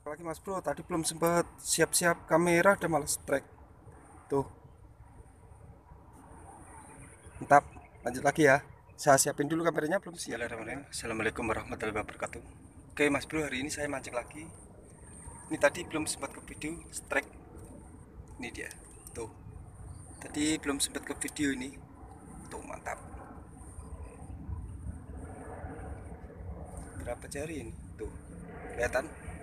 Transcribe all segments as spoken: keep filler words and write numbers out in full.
lagi Mas Bro, tadi belum sempat siap-siap kamera udah malas strike. Tuh, mantap. Lanjut lagi ya. Saya siapin dulu kameranya belum siap. Bismillahirrahmanirrahim. Assalamualaikum warahmatullahi wabarakatuh. Oke Mas Bro, hari ini saya mancing lagi. Ini tadi belum sempat ke video strike. Ini dia. Tuh. Tadi belum sempat ke video ini. Tuh, mantap. Berapa jari ini? Tuh. Kelihatan?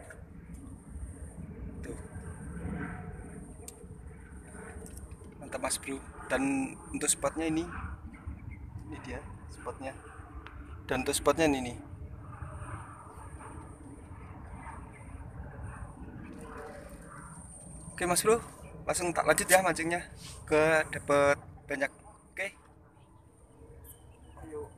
Tuh. Mantap Mas Bro. Dan untuk spotnya ini, ini dia spotnya. Dan untuk spotnya ini nih. Oke Mas Bro, langsung tak lanjut ya mancingnya ke dapat banyak. Oke. Ayo.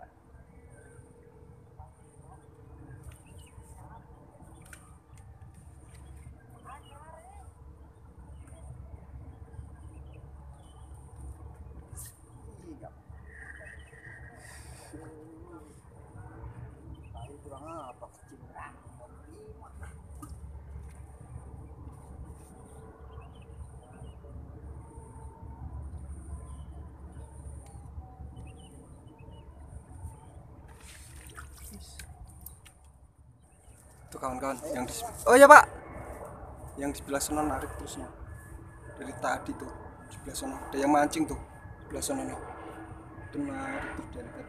Tuh kawan-kawan yang di oh ya Pak, yang di sebelah sana narik terusnya dari tadi tuh di sebelah sana ada yang mancing tuh di sebelah sana nih. Itu narik tuh dari tadi.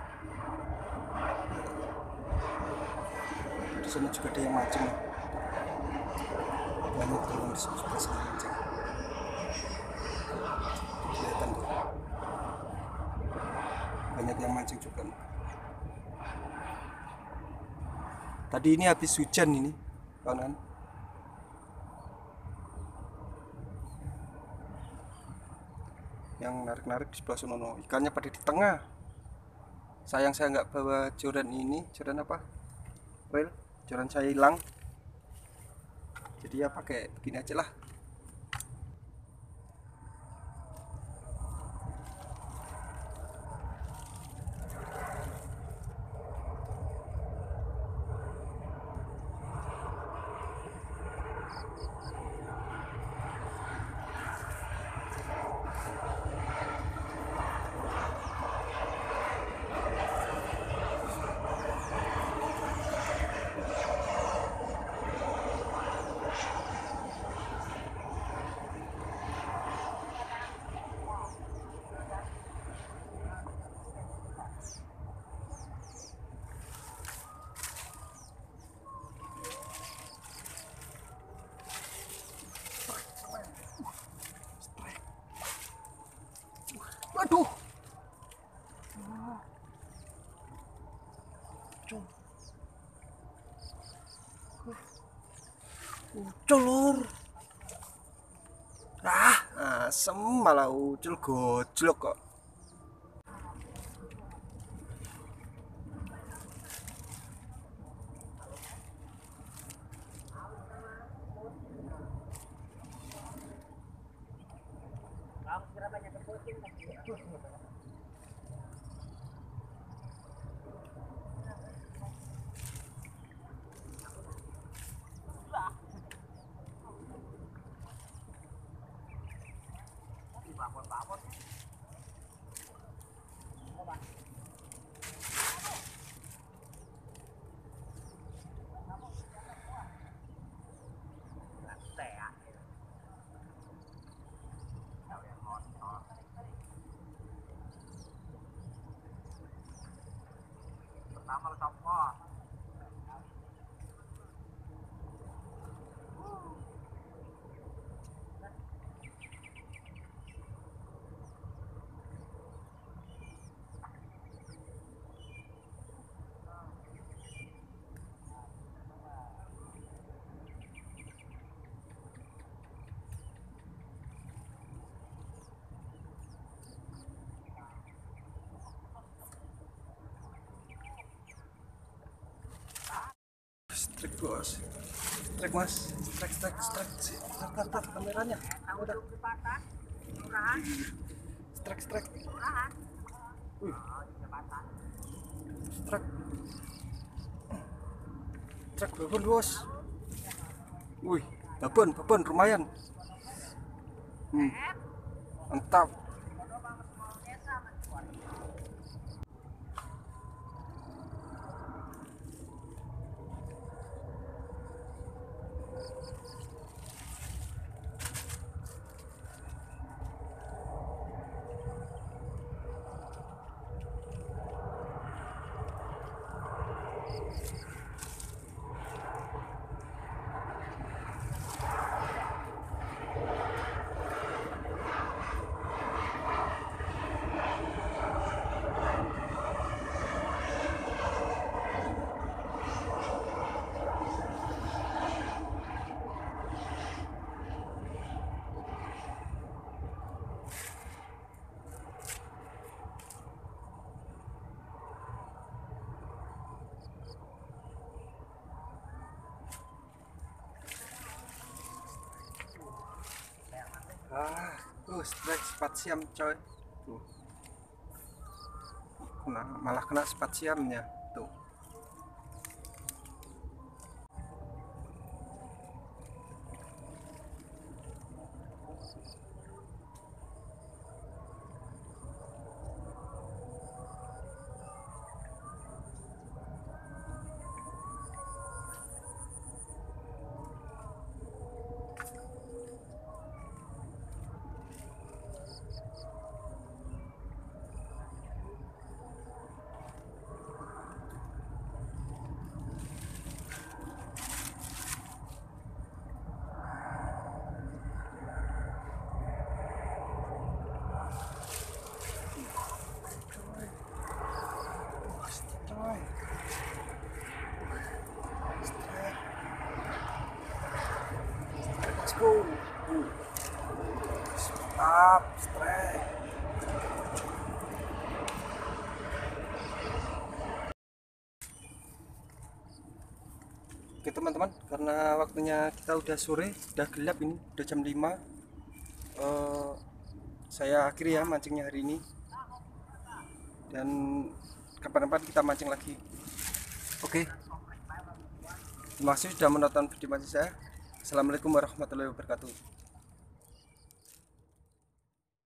Di sana juga ada yang mancing. Banyak tuh yang di sebelah sana mancing. Kelihatan tuh. Banyak yang mancing juga. Tadi ini habis hujan ini, kawan-kawan. Yang narik-narik di sebelah sana, ikannya pada di tengah. Sayang saya nggak bawa joran ini, joran apa? Reel, joran saya hilang. Jadi ya pakai begini aja lah. Waduh. Ucul lur. Ah, asem malah ucul gojlok kok. Pertama letak strike bos, strike mas, strike strike strike, strike tar kameranya, udah, strike strike, wih, strike, strike berapa bos? babon babon lumayan. hmm. Mantap. Ah, tuh strike spasiam coy. Tuh. Kena, malah kena spasiamnya. Tuh. Let's go. Stop, strike. Oke teman-teman, karena waktunya kita udah sore, udah gelap ini, udah jam lima. uh, Saya akhiri ya mancingnya hari ini. Dan kapan-kapan kita mancing lagi. Oke, terima kasih sudah menonton video mancing saya. Assalamualaikum warahmatullahi wabarakatuh.